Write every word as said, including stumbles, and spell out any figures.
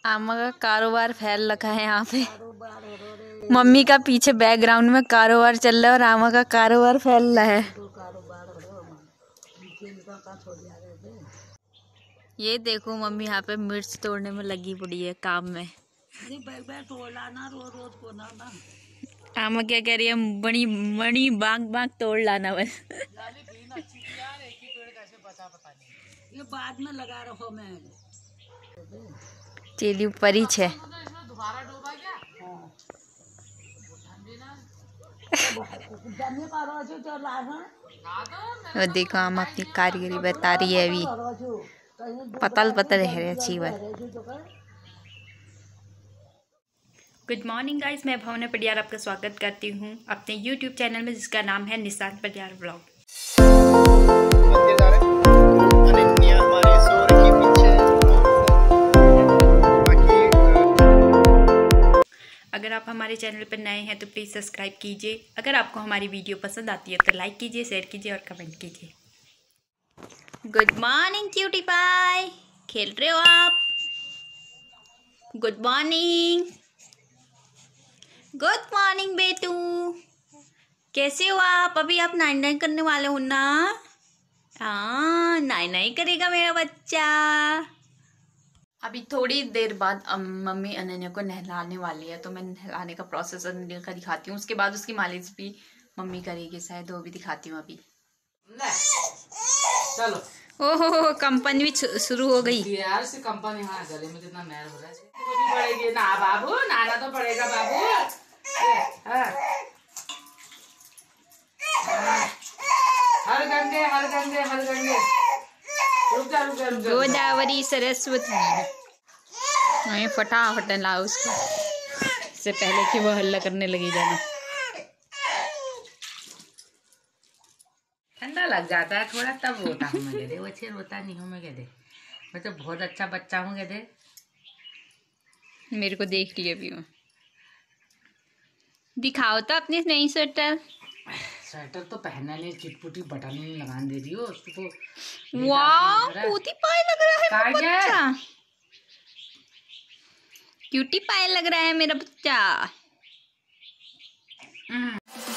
आमा का कारोबार फैल रखा है यहाँ पे। मम्मी का पीछे बैकग्राउंड में कारोबार चल रहा है और आमा का कारोबार फैल रहा है। ये देखो मम्मी यहाँ पे मिर्च तोड़ने में लगी पड़ी है काम में। आमा क्या कह रही है? बड़ी बड़ी बाग बाग तोड़ लाना बस। ये बाद में लगा रहो मैं चेली ऊपर ही छे। और देखो हम अपनी कारीगरी बता रही है अभी। पतल पतल है अच्छी बात। गुड मॉर्निंग गाइस, मैं भावना पटियार आपका स्वागत करती हूँ अपने यूट्यूब चैनल में जिसका नाम है निशांत पटियार ब्लॉग। अगर आप हमारे चैनल पर नए हैं तो प्लीज़ सब्सक्राइब कीजिए। अगर आपको हमारी वीडियो पसंद आती है तो लाइक कीजिए, शेयर कीजिए और कमेंट कीजिए। गुड मॉर्निंग क्यूटी पाई, खेल रहे हो आप? गुड मॉर्निंग, गुड मॉर्निंग बेटू, कैसे हो आप? अभी आप नाई नाई करने वाले हो ना? हाँ, नाई नाई करेगा मेरा बच्चा। अभी थोड़ी देर बाद मम्मी अनन्या को नहलाने वाली है, तो मैं नहलाने का प्रोसेस अनन्या का दिखाती हूँ। उसके बाद उसकी मालिश भी मम्मी करेगी शायद, वो भी दिखाती हूँ अभी। चलो। ओहो, कंपन भी शुरू हो गई यार से कंपन यहाँ गले में कितना मैल हो रहा है। तो पड़ेगी ना बाबू, नाना तो पड़ेगा बाबू। हाँ। हर गंगे हर गंगे हर गंगे रुक जा रुक जा रुक जा। गोदावरी सरस्वती नहीं, फटाफट लाओ उसको इससे पहले कि वो हल्ला करने लगी जाना। ठंडा लग जाता है थोड़ा तब रोता हूँ मैं, कहते वो अच्छे रोता नहीं हूँ मैं, कहते मैं तो बहुत अच्छा बच्चा हूँ, कहते मेरे को देख लिया भी हो। दिखाओ तो अपनी नई स्वेटर। स्वेटर तो पहनना नहीं, चिटपुटी बटन नहीं लगा दे रही हो उसको। वाह, क्यूटी पाई लग रहा है मेरा बच्चा। क्यूटी पाई लग रहा है मेरा बच्चा।